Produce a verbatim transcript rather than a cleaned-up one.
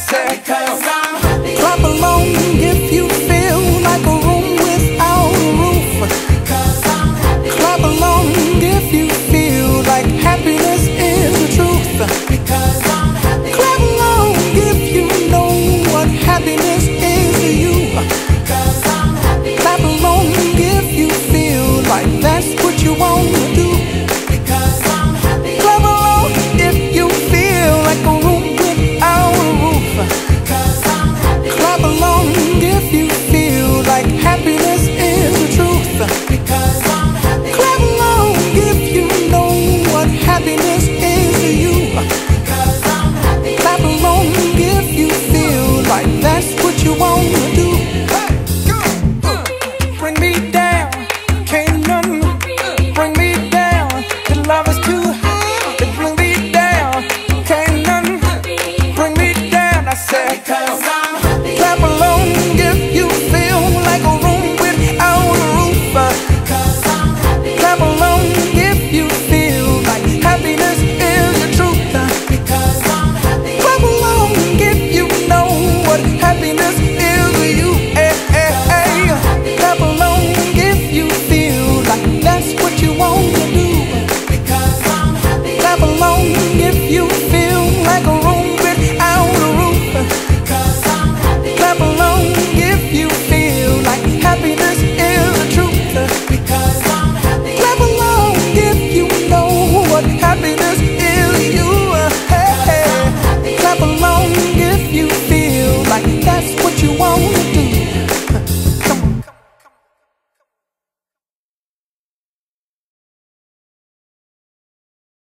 said, because I'm happy. Clap along if you feel like a room without a roof. Because I'm happy. Clap along if you feel like happiness is the truth. Because I'm happy. Clap along if you know what happiness is to you. Because I'm happy. Clap along if you feel like that's what you want to do. Because I'm happy. Clap along if you feel like a room without a roof. Because I'm happy. Clap along if you feel like happiness is the truth. Because I'm happy. Clap along if you know what happiness is to you. Because I'm happy. Clap along if you feel like that's what you want to do. Bring me down, can't none bring me down. The love is too high to bring me down. Can't none bring me down. I said, because I'm happy. Clap along if you feel like a room without a roof. Because I'm happy. Clap along if you feel like happiness is the truth. Because I'm happy. Clap along if you know what happiness is to you. Hey, hey, hey. Clap along if you feel like that's what you want to do. Because I'm happy. Clap along if you